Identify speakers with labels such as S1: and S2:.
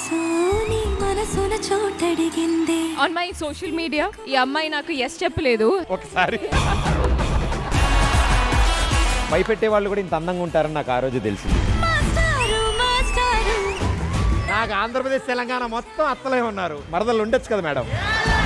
S1: On my social media ఈ అమ్మాయి నాకు ఎస్ చెప్పలేదు.
S2: ఒకసారి భయపెట్టే వాళ్ళు కూడా ఇంత అందంగా ఉంటారని నాకు ఆ రోజు తెలిసింది. నాకు ఆంధ్రప్రదేశ్ తెలంగాణ మొత్తం అత్తలే ఉన్నారు. మరదలు ఉండొచ్చు కదా మేడం.